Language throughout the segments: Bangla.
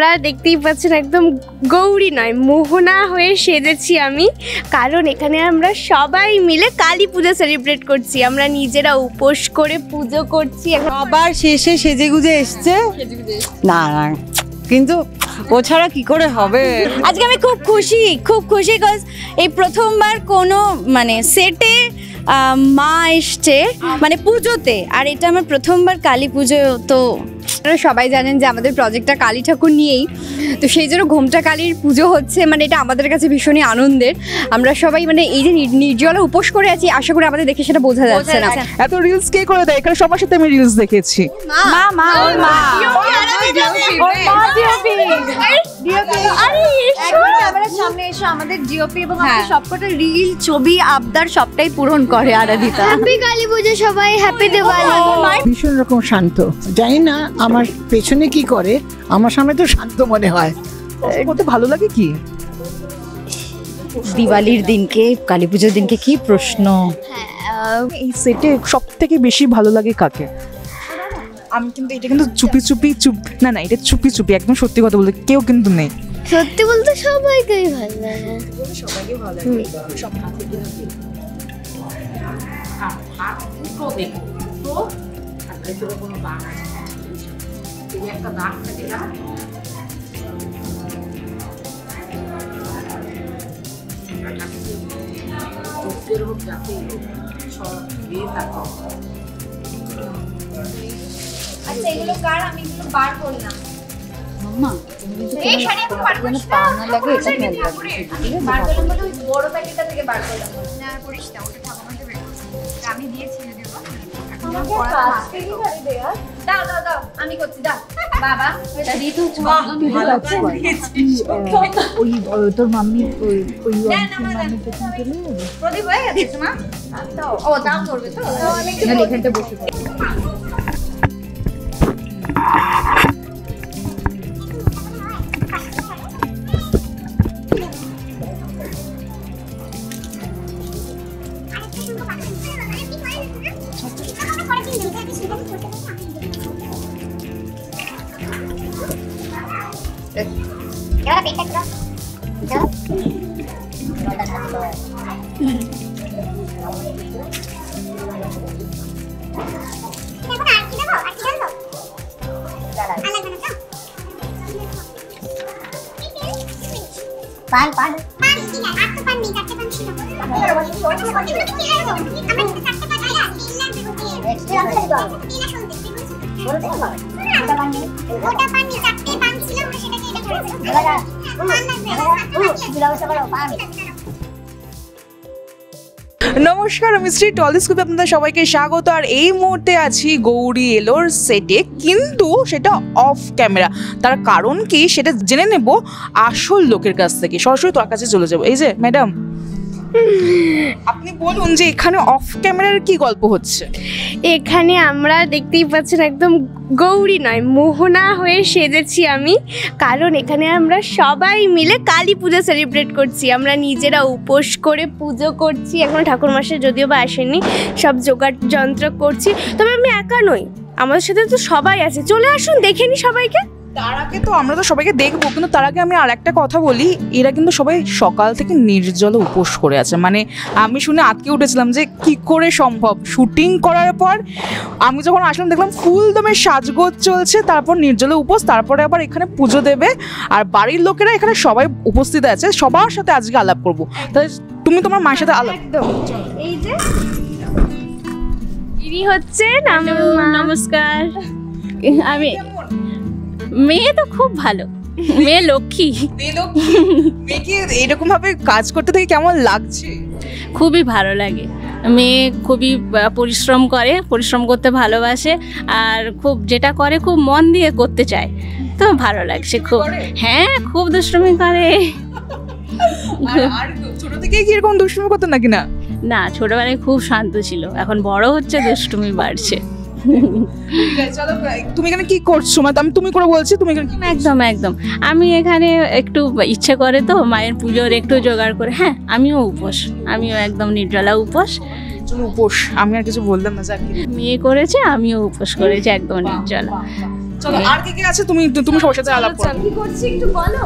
আপনারা দেখতেই পাচ্ছেন একদম গৌরী নয় মোহনা হয়ে সেজেছি আমি, কারণ এখানে আমরা সবাই মিলে কালী পুজো সেলিব্রেট করছি। আমরা নিজেরা উপোস করে পুজো করছি। আবার শেষে সেজেগুজে এসছে না না, কিন্তু ও ছাড়া কি করে হবে। আজকে আমি খুব খুশি বিকজ এই প্রথমবার কোনো মানে সেটে মা এসছে মানে পুজোতে, আর এটা আমার প্রথমবার কালী পুজো। তো আপনারা সবাই জানেন যে আমাদের প্রজেক্টটা কালী ঠাকুর নিয়েই, তো সেই জন্য ঘোমটা কালীর পুজো হচ্ছে, মানে এটা আমাদের কাছে ভীষণই আনন্দের। আমরা সবাই মানে এই যে নির্জলা উপোস করে আছি, আশা করি আমাদের দেখে সেটা বোঝা যাচ্ছে না। এত রিলস কে করে দেয়? এখানে সবার সাথে আমি রিলস দেখেছি। মা মা ওর মা সামনে এসে আমাদের জিওপি এবং সবকটা রিল ছবি আবদার সবটাই পূরণ করে আরাধিতা। হ্যাপি কালী পুজো সবাই, হ্যাপি দিওয়ালি। ভীষণ রকম শান্ত, জানি না আমার পেছনে কি করে, আমার সামনে তো শান্ত মনে হয়। কত ভালো লাগে কি দিওয়ালির দিনকে, কালী পুজোর দিনকে কি প্রশ্ন। এই সেটে সব থেকে বেশি ভালো লাগে কাকে? আমি কিন্তু এটা কিন্তু চুপি না এটা চুপি একদম সত্যি কথা বলতে কেউ কিন্তু নেই। সত্যি বলতে সবাইকেই ভালো লাগে। আচ্ছা এগুলো কার? আমি এগুলো বার করলাম মাম্মা, এই শাড়ি আমি বার করছি না, লাগে এটা খেয়াল রাখবে। ঠিক আছে, বার করলাম বলে ওই বড় প্যাকেটটা থেকে বার করলাম না। আর করিস না, ওটা ঠাকুমাকে বের করছি, আমি দিয়েছি দেব। আমাকে কাজকে কি শাড়ি দে আর দাও আমি করছি, দাও বাবা এটা দি। তুই ভালো আছে ওই তোর মাম্মি ওই মাম্মি পেছন চলে যাবে। প্রদীপ হয়ে গেছে মা, দাও। ও দাও করবে তো, আমি এখানটা বসে পড়ি। পান পান পান কি না? আর তো পান নেই, চারটে পান ছিল। আমরা কিন্তু চারটে পান আইলা এক্সট্রা আছে তো। তিনা শুনতে বলতে হবে। ওটা পান নেই, ওটা পান নেই, চারটে পান ছিল, আমরা সেটাকে এটা করেছি। এবারে পান লাগবে, ব্যবস্থা করো পান। নমস্কার, আমি শ্রী টলিস্কোপে আপনাদের সবাইকে স্বাগত। আর এই মুহূর্তে আছি গৌরী এলোর সেটে, কিন্তু সেটা অফ ক্যামেরা। তার কারণ কি সেটা জেনে নেব আসল লোকের কাছ থেকে। সরাসরি তোর কাছে চলে যাবো। এই যে ম্যাডাম, আপনি বলুন যে এখানে অফ ক্যামেরার কি গল্প হচ্ছে? এখানে আমরা দেখতেই পাচ্ছেন একদম গৌরী নয় মোহনা হয়ে সেজেছি আমি, কারণ এখানে আমরা সবাই মিলে কালী পুজো সেলিব্রেট করছি। আমরা নিজেরা উপোস করে পুজো করছি। এখন ঠাকুরমশাই যদিও বা আসেনি, সব জোগাড় যন্ত্র করছি। তবে আমি একা নই, আমাদের সাথে তো সবাই আছে। চলে আসুন, দেখে নি সবাইকে। তার আগে তো আমরা তো সবাইকে দেখবো, কিন্তু তার আগে আমি আর একটা কথা বলি। এরা কিন্তু সবাই সকাল থেকে নির্জল উপোস করে আছে। মানে আমি শুনে আটকে উঠেছিলাম যে কি করে সম্ভব। শুটিং করার পর আমি যখন আসলাম দেখলাম ফুল দমে সাজগোজ চলছে, তারপর নির্জলে উপোস, তারপরে আবার এখানে পুজো দেবে। আর বাড়ির লোকেরা এখানে সবাই উপস্থিত আছে। সবার সাথে আজকে আলাপ করবো। তাই তুমি তোমার মায়ের সাথে আলাপ। একদম। এই যে ইনি হচ্ছে নমস্কার। আমি মেয়ে তো খুব ভালো, মেয়ে লক্ষ্মী। মেয়েকে এরকম ভাবে কাজ করতে থেকে কেমন লাগছে? খুবই ভালো লাগে। মেয়ে খুবই পরিশ্রম করে, পরিশ্রম করতে ভালোবাসে, আর খুব যেটা করে খুব মন দিয়ে করতে চায়, তো ভালো লাগছে খুব। হ্যাঁ, খুব দুষ্টুমি করে। আর ছোট থেকে কি এরকম দুষ্টুমি করতো নাকি? না না, ছোটবেলায় খুব শান্ত ছিল, এখন বড় হচ্ছে, দুষ্টুমি বাড়ছে। চলো, তুমি এখানে কি করছো? মানে আমি তুমি করে বলছি, তুমি একদম আমি এখানে একটু ইচ্ছে করে তো মায়ের পুজোর একটু জোগাড় করে। হ্যাঁ, আমিও উপোস, আমিও একদম নির্জলা উপোস। উপোস আমি আর কিছু বললাম না, মেয়ে করেছে, আমিও উপোস করেছি একদম নির্জলা। চলো আর কে কে আছে তুমি তুমি সবার সাথে আলাপ করো। কি করছি একটু বলো।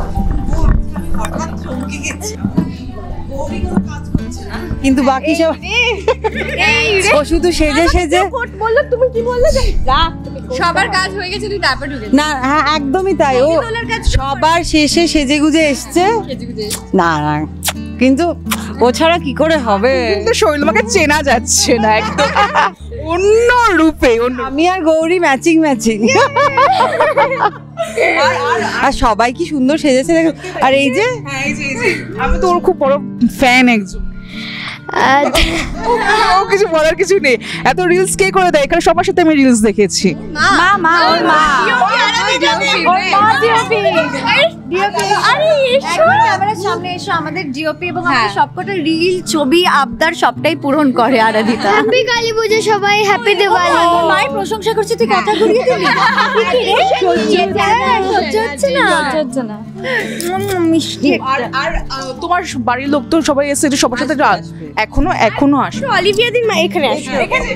কিন্তু বাকি সব ও শুধু সেজে সেজে বললো তুমি কি বললে সবার কাজ হয়ে গেছে, তুই তারপর ঢুকে না, হ্যাঁ একদমই তাই। ও সবার শেষে সেজে গুজে এসছে। না না, কিন্তু ও ছাড়া কি করে হবে? কিন্তু শৈলমাকে চেনা যাচ্ছে না একদম অন্য রূপে অন্য। আমি আর গৌরী ম্যাচিং ম্যাচিং। আর সবাই কি সুন্দর সেজেছে দেখো। আর এই যে হ্যাঁ এই যে আমি তো ওর খুব বড় ফ্যান একজন। ও কিছু বলার কিছু নেই। এত রিলস কে করে দেয়? এখানে সবার সাথে আমি রিলস দেখেছি। মা মা ওর মা ক্যামেরার সামনে এসো, আমাদের ডিওপি এবং আমাদের সবকটা রিল ছবি আবদার সবটাই পূরণ করে আরাধিতা। হ্যাপি কালী পুজো সবাই, হ্যাপি দিওয়ালি। মায়ের প্রশংসা করছে, তুই কথা ঘুরিয়ে দিবি। সহ্য হচ্ছে না। মিষ্টি আর আর তোমার বাড়ির লোক তো সবাই এসে সবার সাথে এখনো আসে। অলিভিয়া দি এখানে আসো।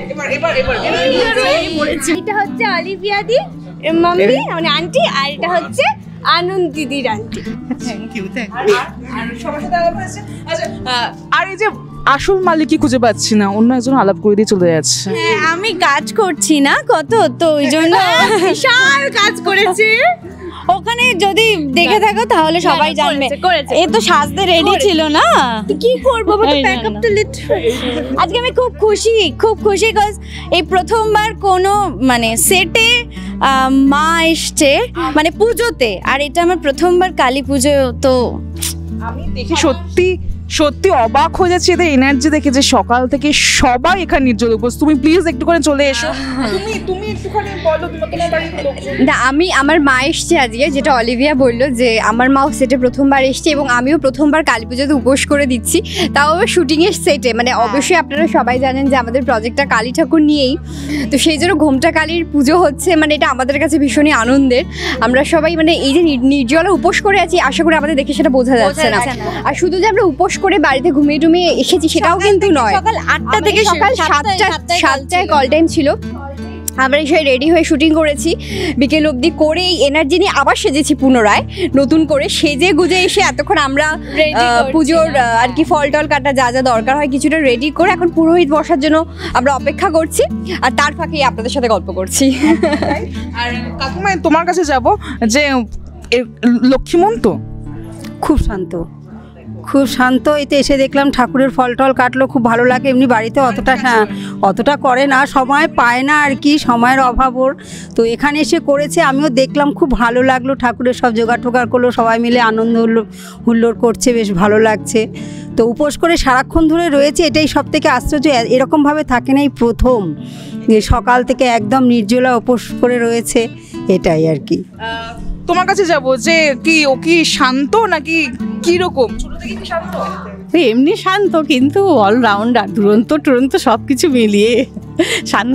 এটা হচ্ছে অলিভিয়া দি মাম্মি মানে আন্টি, আর এটা হচ্ছে আনন্দ দিদির আন্টি। আর সবার সাথে আলাপ হয়েছে। আচ্ছা আর এই যে আসল মালিকই খুঁজে পাচ্ছি না, অন্য একজন আলাপ করে দিয়ে চলে যাচ্ছে। হ্যাঁ, আমি কাজ করছি না কত, তো ওই জন্য বিশাল কাজ করেছে ওখানে যদি দেখে থাকো তাহলে সবাই জানবে। এ তো সাজতে রেডি ছিল না। কি করবো, ব্যাকআপটা লিট। আজকে আমি খুব খুশি কজ এই প্রথমবার কোনো মানে সেটে মা এসছে মানে পুজোতে, আর এটা আমার প্রথমবার কালী পুজো। তো আমি দেখে সত্যি অবাক হয়ে যাচ্ছি এদের এনার্জি দেখে, যে সকাল থেকে সবাই এখানে নির্জল উপোস। তুমি প্লিজ একটু করে চলে এসো। তুমি একটুখানি বলো তোমার বাড়ির লোকজন। না, আমার মা এসছে আজকে, যেটা অলিভিয়া বললো যে আমার মাও সেটে প্রথমবার এসছে এবং আমিও প্রথমবার কালী পুজোতে উপোস করে দিচ্ছি, তাও শুটিংয়ের সেটে। মানে অবশ্যই আপনারা সবাই জানেন যে আমাদের প্রজেক্টটা কালী ঠাকুর নিয়েই, তো সেই জন্য ঘোমটা কালীর পুজো হচ্ছে। মানে এটা আমাদের কাছে ভীষণই আনন্দের। আমরা সবাই মানে এই যে নির্জলা উপোস করে আছি, আশা করি আমাদের দেখে সেটা বোঝা যাচ্ছে না। আর শুধু যে আমরা উপোস করে বাড়িতে ঘুমিয়ে টুমিয়ে এসেছি সেটাও কিন্তু নয়। সকাল 8টা থেকে সকাল 7টায় কল টাইম ছিল। আমরা এসে রেডি হয়ে শুটিং করেছি, বিকেল অবধি করে এই এনার্জি নিয়ে আবার সেজেছি পুনরায় নতুন করে। সেজে গুজে এসে এতক্ষণ আমরা পুজোর আর কি ফল টল কাটা যা যা দরকার হয় কিছুটা রেডি করে এখন পুরোহিত বসার জন্য আমরা অপেক্ষা করছি, আর তার ফাঁকেই আপনাদের সাথে গল্প করছি। আর কাকুমা তোমার কাছে যাব, যে লক্ষ্মীমন তো খুব শান্ত। এতে এসে দেখলাম ঠাকুরের ফল টল কাটলো, খুব ভালো লাগে। এমনি বাড়িতে অতটা করে না, সময় পায় না আর কি, সময়ের অভাব ওর। তো এখানে এসে করেছে, আমিও দেখলাম, খুব ভালো লাগলো। ঠাকুরের সব জোগাড় টোগাড় করলো, সবাই মিলে আনন্দ হুল্লোড় করছে, বেশ ভালো লাগছে। তো উপোস করে সারাক্ষণ ধরে রয়েছে, এটাই সব থেকে আশ্চর্য। এরকমভাবে থাকে না, এই প্রথম সকাল থেকে একদম নির্জলা উপোস করে রয়েছে, এটাই আর কি। তোমার কাছে যাব, যে কি ও কি শান্ত নাকি কি রকম? ছোট থেকে কি শান্ত? এমনি শান্ত, কিন্তু অলরাউন্ডার, দুরন্ত সব কিছু মিলিয়ে শান্ত।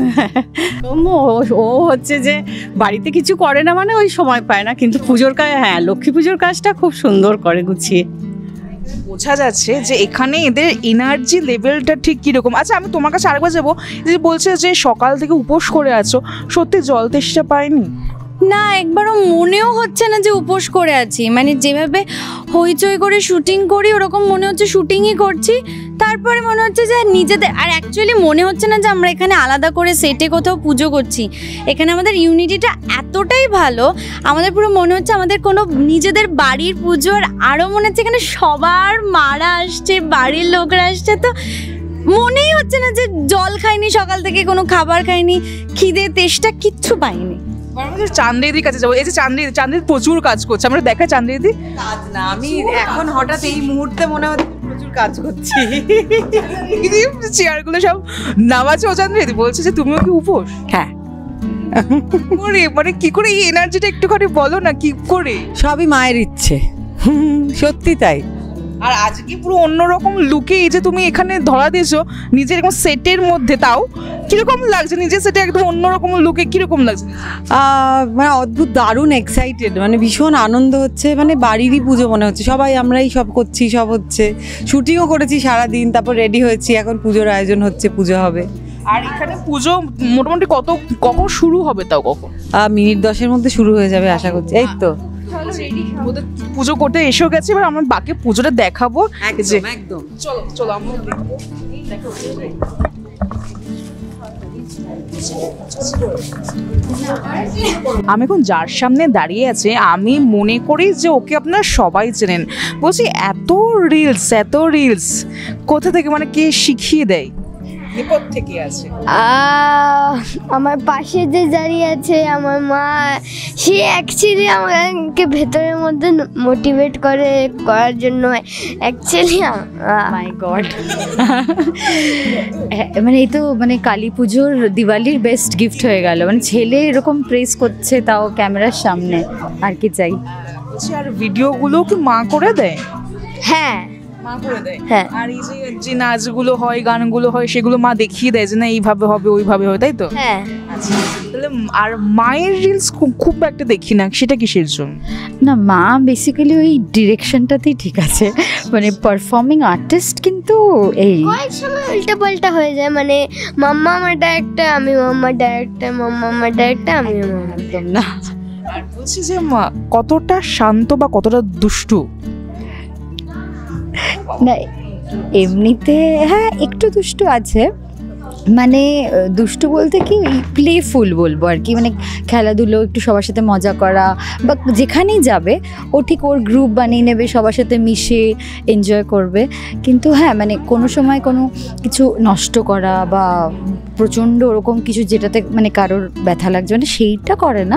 ও হচ্ছে যে বাড়িতে কিছু করে না, মানে ওই সময় পায় না, কিন্তু পুজোর কাজ, হ্যাঁ লক্ষ্মী পুজোর কাজটা খুব সুন্দর করে গুছিয়ে। বোঝা যাচ্ছে যে এখানে এদের এনার্জি লেভেলটা ঠিক কিরকম। আচ্ছা আমি তোমার কাছে আরেকবার যাবো, যে বলছে যে সকাল থেকে উপোস করে আছো, সত্যি জল তেষ্টা পায়নি? না, একবারও মনেও হচ্ছে না যে উপোস করে আছি। মানে যেভাবে হইচই করে শুটিং করি ওরকম মনে হচ্ছে শুটিংই করছি, তারপরে মনে হচ্ছে যে নিজেদের, আর অ্যাকচুয়ালি মনে হচ্ছে না যে আমরা এখানে আলাদা করে সেটে কোথাও পুজো করছি। এখানে আমাদের ইউনিটিটা এতটাই ভালো, আমাদের পুরো মনে হচ্ছে আমাদের কোনো নিজেদের বাড়ির পুজো। আর আরও মনে হচ্ছে এখানে সবার মারা আসছে, বাড়ির লোকরা আসছে, তো মনেই হচ্ছে না যে জল খাইনি সকাল থেকে, কোনো খাবার খাইনি, খিদে তেষ্টা কিচ্ছু পাইনি। চান্দ্রিদির কাছে যাবো। এই যে চান্দ্রিদি প্রচুর কাজ করছে, আমরা দেখা চান্দ্রিদি। কাজ না, আমি এখন হঠাৎ এই মুহূর্তে মনে হচ্ছে প্রচুর কাজ করছি। চেয়ারগুলো সব নামাচ্ছে। ও চান্দ্রিদি বলছে যে তুমিও কি উপোস? হ্যাঁ। মানে কি করে এই এনার্জিটা একটুখানি বলো না, কি করে? সবই মায়ের ইচ্ছে, সত্যি তাই। আর আজকে পুরো অন্যরকম লুকে এই যে তুমি এখানে ধরা দিয়েছো নিজের এরকম সেটের মধ্যে, তাও কিরকম লাগছে? নিজের সেটে একদম অন্যরকম লুকে কিরকম লাগছে? মানে অদ্ভুত, দারুণ এক্সাইটেড, মানে ভীষণ আনন্দ হচ্ছে। মানে বাড়িরই পুজো মনে হচ্ছে, সবাই আমরাই সব করছি, সব হচ্ছে। শুটিংও করেছি সারাদিন, তারপর রেডি হয়েছি, এখন পুজোর আয়োজন হচ্ছে, পুজো হবে, আর এখানে পুজো মোটামুটি কখন শুরু হবে, তাও কখন? মিনিট 10-এর মধ্যে শুরু হয়ে যাবে আশা করছি। এই তো ওদের পুজো করতে এসেও গেছে, এবার আমরা বাকি পুজোটা দেখাবো। যে একদম চলো চলো আমরা দেখবো। আমি এখন যার সামনে দাঁড়িয়ে আছে আমি মনে করি যে ওকে আপনারা সবাই চেনেন। বলছি এত রিলস কোথা থেকে, মানে কে শিখিয়ে দেয়, নেপথ্য থেকে আছে? আমার পাশে যে দাঁড়িয়ে আছে আমার মা, সে অ্যাকচুয়ালি আমাকে ভেতরের মধ্যে মোটিভেট করার জন্য অ্যাকচুয়ালি মাই গড। মানে এই তো মানে কালী পুজোর দিওয়ালির বেস্ট গিফট হয়ে গেল, মানে ছেলে এরকম প্রেস করছে তাও ক্যামেরার সামনে, আর কি চাই। বলছি আর ভিডিওগুলো কি মা করে দেয়? হ্যাঁ মা করে দেয়। হ্যাঁ। আর এই যে নাচগুলো হয় গানগুলো হয় সেগুলো মা দেখিয়ে দেয় যে না এইভাবে হবে ওইভাবে হবে, তাই তো? হ্যাঁ। আচ্ছা তাহলে আর মায়ের রিলস খুব একটা দেখি না, সেটা কিসের জন্য? না মা বেসিক্যালি ওই ডিরেকশনটাতেই ঠিক আছে, মানে পারফর্মিং আর্টিস্ট, কিন্তু এই কয়েক সময় উল্টা পাল্টা হয়ে যায়, মানে মাম্মা আমার ডাইরেক্টর, আমি মাম্মার ডাইরেক্টর, মাম্মা আমার ডাইরেক্টর, আমি একদম না। আর বলছি যে মা কতটা শান্ত বা কতটা দুষ্টু? না এমনিতে হ্যাঁ একটু দুষ্টু আছে, মানে দুষ্টু বলতে কি ওই প্লেফুল বলবো আর কি, মানে খেলাধুলো একটু সবার সাথে মজা করা, বা যেখানেই যাবে ও ঠিক ওর গ্রুপ বানিয়ে নেবে, সবার সাথে মিশে এনজয় করবে। কিন্তু হ্যাঁ মানে কোনো সময় কোনো কিছু নষ্ট করা বা প্রচণ্ড ওরকম কিছু যেটাতে মানে কারোর ব্যথা লাগছে, মানে সেইটা করে না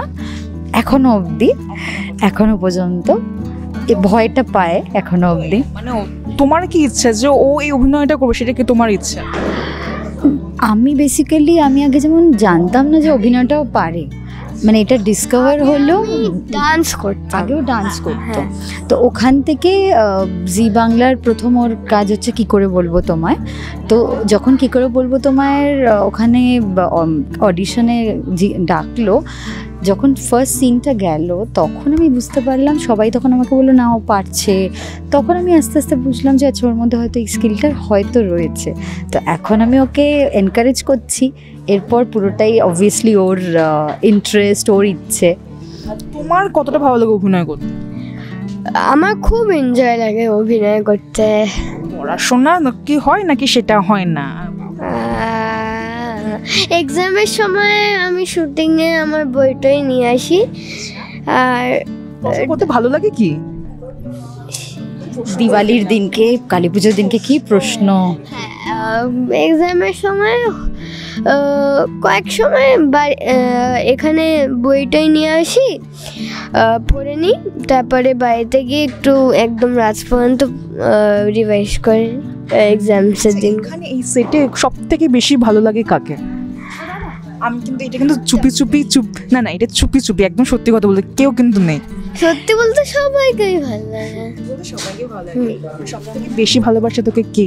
এখনো পর্যন্ত, ভয়টা পায় এখনো অবধি। মানে তোমার কি ইচ্ছা যে ও এই অভিনয়টা করবে, সেটা কি তোমার ইচ্ছা? আমি বেসিক্যালি আমি আগে যেমন জানতাম না যে অভিনয়টাও পারে, মানে এটা ডিসকভার হলো, ডান্স করতে আগেও ডান্স করতো। তো ওখান থেকে জি বাংলার প্রথম ওর কাজ হচ্ছে কি করে বলবো তোমায়। তো যখন কি করে বলবো তোমায় ওখানে অডিশনে ডাকলো, যখন ফার্স্ট সিনটা গেল তখন আমি বুঝতে পারলাম, সবাই তখন আমাকে বললো না ও পারছে, তখন আমি আস্তে আস্তে বুঝলাম যে আচ্ছা ওর মধ্যে হয়তো এই স্কিলটা হয়তো রয়েছে। তো এখন আমি ওকে এনকারেজ করছি, এরপর পুরোটাই অবভিয়াসলি ওর ইন্টারেস্ট, ওর ইচ্ছে। তোমার কতটা ভালো লাগে অভিনয় করতে? আমার খুব এনজয় লাগে অভিনয় করতে। পড়াশোনা কি হয় নাকি সেটা হয় না? এক্সামের সময় আমি শুটিংয়ে আমার বইটাই নিয়ে আসি। আর করতে ভালো লাগে কি? দিওয়ালির দিনকে, কালী পুজোর দিনকে কি প্রশ্ন। এক্সামের সময় কয়েক সময় এখানে বইটাই নিয়ে আসি, পড়ে নিই, তারপরে বাড়িতে গিয়ে একটু একদম রাত পর্যন্ত রিভাইজ করে এক্সামসের দিন। এখানে এই সেটে সব থেকে বেশি ভালো লাগে কাকে? আমি কিন্তু এটা কিন্তু না এটা চুপি একদম সত্যি কথা বলতে কেউ কিন্তু নেই। সত্যি বলতে সবাইকেই ভালো লাগে, সবাইকে ভালো লাগে। সব থেকে বেশি ভালোবাসে তোকে কে?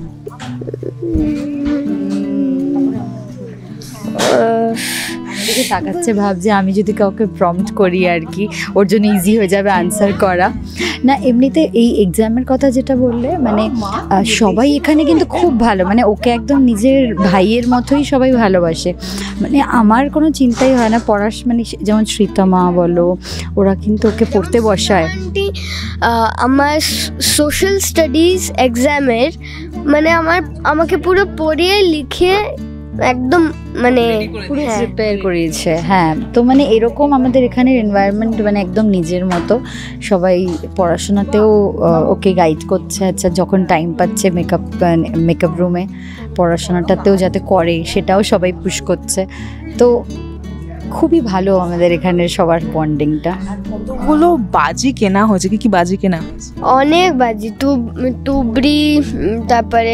দিকে তাকাচ্ছে, ভাবছে আমি যদি কাউকে প্রম্পট করি আর কি ওর জন্য ইজি হয়ে যাবে আনসার করা। না এমনিতে এই এক্সামের কথা যেটা বললে, মানে সবাই এখানে কিন্তু খুব ভালো, মানে ওকে একদম নিজের ভাইয়ের মতোই সবাই ভালোবাসে, মানে আমার কোনো চিন্তাই হয় না মানে যেমন শ্রীতমা বলো, ওরা কিন্তু ওকে পড়তে বসায়। আমার সোশ্যাল স্টাডিজ এক্সামের মানে আমাকে পুরো পড়িয়ে লিখে একদম মানে পুরো প্রিপেয়ার করিয়েছে। হ্যাঁ তো মানে এরকম আমাদের এখানের এনভায়রনমেন্ট মানে একদম নিজের মতো, সবাই পড়াশোনাতেও ওকে গাইড করছে। আচ্ছা যখন টাইম পাচ্ছে মেকআপ রুমে পড়াশোনাটাতেও যাতে করে সেটাও সবাই পুশ করছে। তো খুবই ভালো আমাদের এখানের সবার বন্ডিংটা। কতগুলো বাজি কেনা হয়েছে? কি বাজি কেনা? অনেক বাজি, তুবড়ি, তারপরে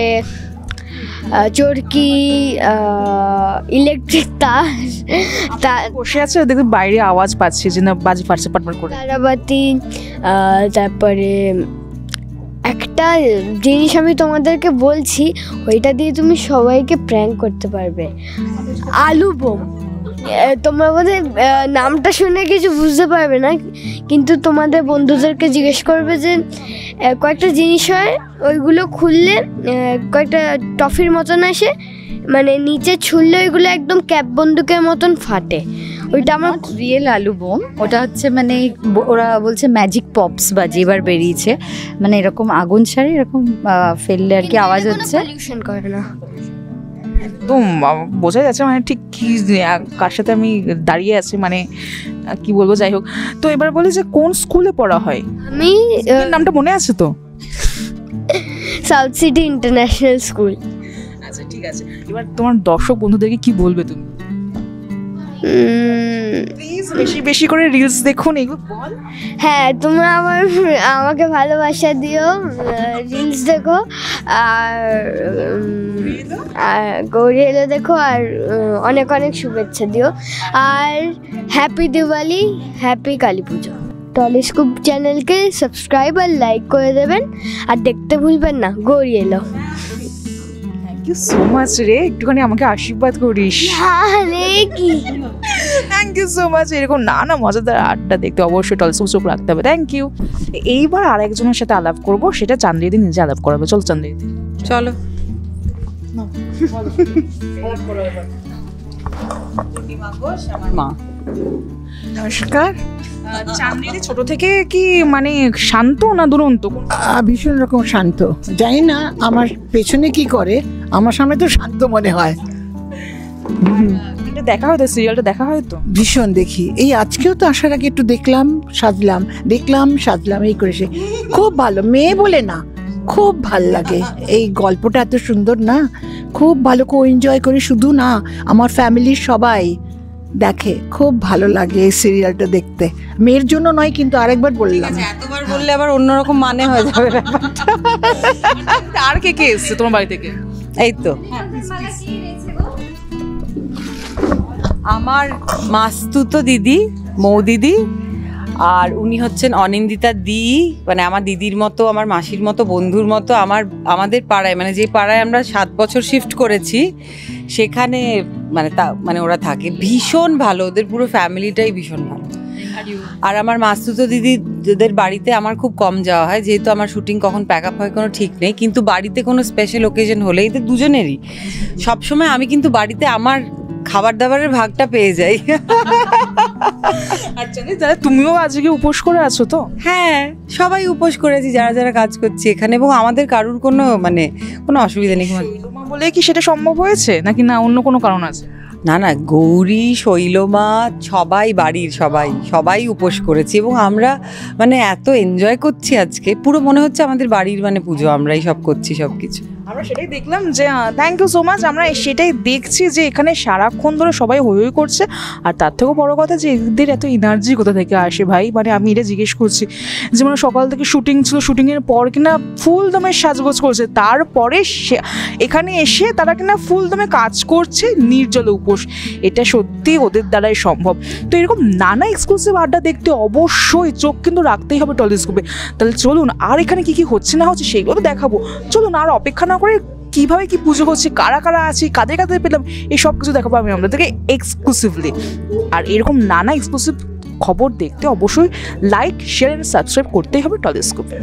চরকি, ইলেকট্রিক তার বসে আছে, দেখবে বাইরে আওয়াজ পাচ্ছি যে না বাজি ফাটছে পাটপাট করে, তারাবাতি। তারপরে একটা জিনিস আমি তোমাদেরকে বলছি, ওইটা দিয়ে তুমি সবাইকে প্র্যাঙ্ক করতে পারবে, আলু বোম। তোমরা বোধহয় নামটা শুনে কিছু বুঝতে পারবে না, কিন্তু তোমাদের বন্ধুদেরকে জিজ্ঞেস করবে যে কয়েকটা জিনিস হয়, ওইগুলো খুললে কয়েকটা টফির মতন আসে, মানে নিচে ছুললে ওইগুলো একদম ক্যাপ বন্দুকের মতন ফাটে। ওইটা আমার রিয়েল আলু বোম, ওটা হচ্ছে মানে ওরা বলছে ম্যাজিক পপস বাজে এবার বেরিয়েছে, মানে এরকম আগুন ছাড়ে এরকম ফেললে আর কি আওয়াজ হচ্ছে। পলিউশন করে না একদম বোঝা যাচ্ছে মানে ঠিক কি কার সাথে আমি দাঁড়িয়ে আছি, মানে কি বলবো, যাই হোক। তো এবার বলি যে কোন স্কুলে পড়া হয়? আমি নামটা মনে আছে তো? South City International School. আচ্ছা ঠিক আছে, এবার তোমার দর্শক বন্ধুদেরকে কি বলবে তুমি? প্লিজ বেশি বেশি করে রিলস দেখুন, এগুলো বল। হ্যাঁ, তোমরা আমাকে ভালোবাসা দিও, রিলস দেখো, আর গৌরী এলো দেখো, আর অনেক অনেক শুভেচ্ছা দিও, আর happy Diwali, happy Kali Puja. Tollyscope চ্যানেলকে সাবস্ক্রাইব আর লাইক করে দেবেন, আর দেখতে ভুলবেন না গৌরী এলো। থ্যাংক ইউ সো মাচ রে, একটুখানি আমাকে আশীর্বাদ করিস। Thank you so much. এরকম নানা মজাদার আড্ডা দেখতে অবশ্যই টলিস্কোপ চোখ রাখতে হবে। Thank you. এইবার আরেকজনের সাথে আলাপ করব, সেটা চান্দ্রিদি নিজে আলাপ করাবে। চল চান্দ্রিদি, চলো। আমার মা। নমস্কার। চান্দ্রিদি ছোট থেকে কি মানে শান্ত না দুরন্ত? ভীষণ রকম শান্ত, জানি না আমার পেছনে কি করে, আমার সামনে তো শান্ত মনে হয়। এটা দেখা হয়তো, সিরিয়ালটা দেখা হয়তো? ভীষণ দেখি, এই আজকেও তো আসার আগে একটু দেখলাম সাজলাম এই করে, সে খুব ভালো মেয়ে বলে না, খুব ভাল লাগে। এই গল্পটা এত সুন্দর না, খুব ভালো করে এনজয় করি, শুধু না আমার ফ্যামিলির সবাই দেখে, খুব ভালো লাগে এই সিরিয়ালটা দেখতে। মেয়ের জন্য নয় কিন্তু, আরেকবার বললাম, এতবার বললে আবার অন্যরকম মানে হয়ে যাবে ব্যাপারটা। আর কে কে এসছে তোমার বাড়ি থেকে? এই তো আমার মাস্তুতো দিদি, মৌদিদি, আর উনি হচ্ছেন অনিন্দিতা দি, মানে আমার দিদির মতো, আমার মাসির মতো, বন্ধুর মতো। আমাদের পাড়ায়, মানে যে পাড়ায় আমরা 7 বছর শিফট করেছি, সেখানে মানে ওরা থাকে। ভীষণ ভালো, ওদের পুরো ফ্যামিলিটাই ভীষণ ভালো। আর আমার মাস্তুতো দিদিদের বাড়িতে আমার খুব কম যাওয়া হয়, যেহেতু আমার শুটিং কখন প্যাক আপ হয় কোনো ঠিক নেই। কিন্তু বাড়িতে কোনো স্পেশাল ওকেশন হলে, এদের দুজনেরই সবসময় আমি কিন্তু বাড়িতে আমার খাবার দাবারের ভাগটা পেয়ে যাই। আর জানিস দাদা, তুমিও আজকে উপোস করে আছো তো? হ্যাঁ, সবাই উপোস করেছি যারা যারা কাজ করছি এখানে, এবং আমাদের কারুর কোনো অসুবিধা নেই। বলে কি সেটা সম্ভব হয়েছে নাকি না অন্য কোনো কারণ আছে? না না, গৌরী, শৈলমা, সবাই বাড়ির সবাই উপোস করেছি, এবং আমরা মানে এত এনজয় করছি আজকে, পুরো মনে হচ্ছে আমাদের বাড়ির মানে পুজো, আমরাই সব করছি সব কিছু। আমরা সেটাই দেখলাম যে থ্যাংক ইউ সো মাচ। আমরা সেটাই দেখছি যে এখানে সারাক্ষণ ধরে সবাই হই হই করছে, আর তার থেকেও বড় কথা যে এদের এত এনার্জি কোথা থেকে আসে ভাই। মানে আমি এটা জিজ্ঞেস করছি, যেমন সকাল থেকে শুটিং ছিল, শুটিংয়ের পর কিনা ফুল দমে সাজগোজ করছে, তারপরে এখানে এসে তারা কিনা ফুল দমে কাজ করছে নির্জল উপোস। এটা সত্যি ওদের দ্বারাই সম্ভব। তো এরকম নানা এক্সক্লুসিভ আড্ডা দেখতে অবশ্যই চোখ কিন্তু রাখতেই হবে টলিস্কোপে। তাহলে চলুন, আর এখানে কি কি হচ্ছে না হচ্ছে সেগুলো তো দেখাবো। চলুন, আর অপেক্ষা না করে কিভাবে কি পুজো হচ্ছে, কারা কারা আছে, কাদের কাদের পেলাম, এই সব কিছু দেখাবো আমি আপনাদেরকে এক্সক্লুসিভলি। আর এরকম নানা এক্সক্লুসিভ খবর দেখতে অবশ্যই লাইক, শেয়ার এন্ড সাবস্ক্রাইব করতেই হবে টলিস্কোপে।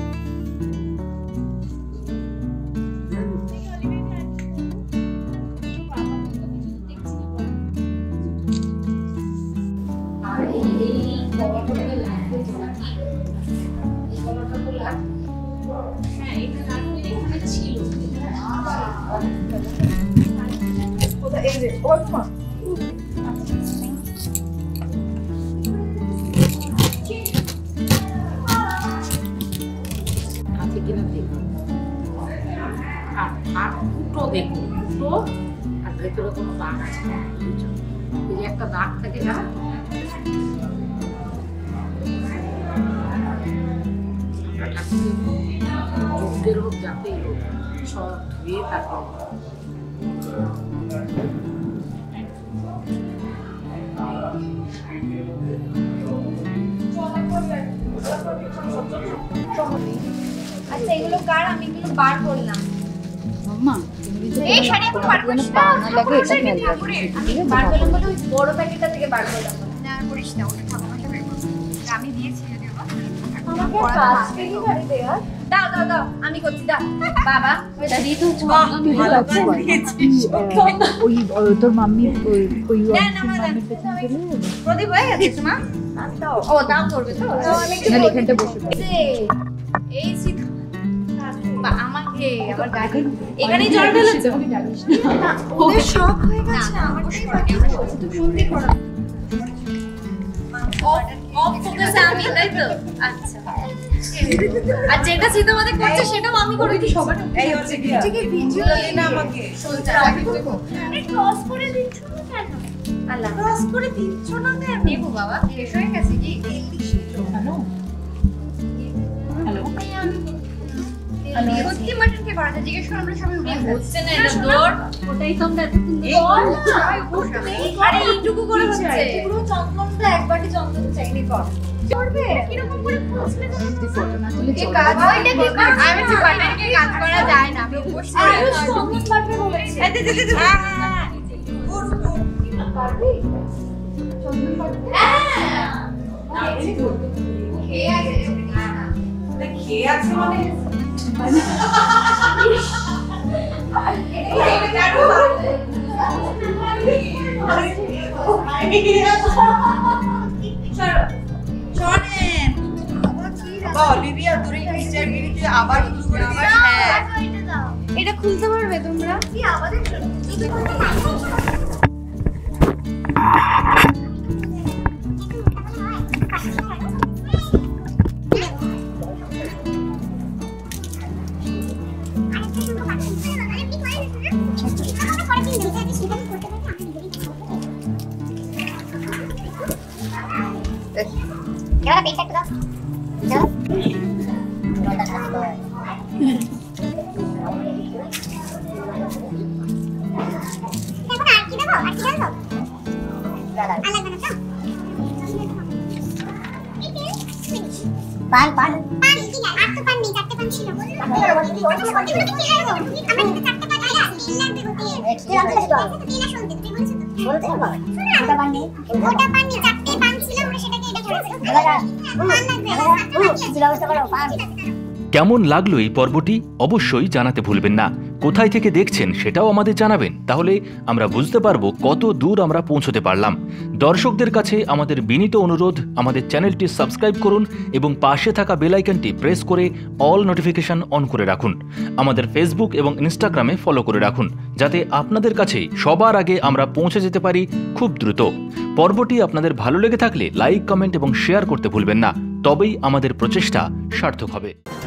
একটা দাগ থাকে না, যুদ্ধের হোক যাতে হোক সব ধুয়ে তারপর আচ্ছা এগুলো কার, আমি এগুলো বার করলাম। মাম্মা এই শাড়ি এখন বার করিস না, লাগে এটা খেয়াল রাখবি। আমি বার করলাম বলে ওই বড় প্যাকেটটা থেকে বার করলাম না, আর করিস না, ওটা ঠাকুমাকে বের করব। আমি দিয়েছি যদিও বা দাও দাও দাও, আমি করছি, দাও বাবা। ওই তোর মাম্মি ওই প্রদীপ হয়ে গেছে মা? ও দাও করবে তো? এখানটা বসে এই আমাকে আবার গাড়ি এখানেই জল ঢেলেছে। ওদের শখ হয়ে গেছে, আমার তো শুনতে করো। অফ ফোকাসে আমি, তাই তো? আচ্ছা, আর যেটা সিধা আমাদের করছে সেটাও আমি করে দিই সবার। এই হচ্ছে কি ঠিক আছে, ভিডিও না আমাকে শুনতে ক্রস করে দিচ্ছ না কেন? আল্লাহ, ক্রস করে দিচ্ছ না কেন? নেবো বাবা, শেষ হয়ে গেছে কি? হ্যালো হ্যালো, সত্যি মাটন কে বাড়াতে জিজ্ঞেস করো, আমরা সবাই উঠে হচ্ছে না এটা দৌড়, ওটাই তো আমরা এতক্ষণ বল সবাই বসে। আরে এইটুকু করে হচ্ছে, পুরো চন্দনটা এক বাটি চন্দন চাইনি কর করবে। কি রকম করে ফুলছিলে তো ফটো না তুলে এই কাজ ওইটা কি কাজ? আমি যে বাটারকে কাজ করা যায় না, আমি উপোস করে চন্দন বাটবে বলেছি। এই দে হ্যাঁ পারবি চন্দন বাটবে? হ্যাঁ খেয়ে আছে, খেয়ে আছে মানে এটা খুলতে পারবে তোমরা? কি আমাদের Ahora pinta todo. ¿No? Pan. Pan, iya. Aku pan nih, satu pan sih. কেমন লাগলো এই পর্বটি অবশ্যই জানাতে ভুলবেন না। কোথায় থেকে দেখছেন সেটাও আমাদের জানাবেন, তাহলে আমরা বুঝতে পারবো কত দূর আমরা পৌঁছতে পারলাম। দর্শকদের কাছে আমাদের বিনীত অনুরোধ, আমাদের চ্যানেলটি সাবস্ক্রাইব করুন এবং পাশে থাকা বেল আইকনটি প্রেস করে অল নোটিফিকেশন অন করে রাখুন। আমাদের ফেসবুক এবং ইনস্টাগ্রামে ফলো করে রাখুন, যাতে আপনাদের কাছে সবার আগে আমরা পৌঁছে যেতে পারি খুব দ্রুত। পর্বটি আপনাদের ভালো লেগে থাকলে লাইক, কমেন্ট এবং শেয়ার করতে ভুলবেন না, তবেই আমাদের প্রচেষ্টা সার্থক হবে।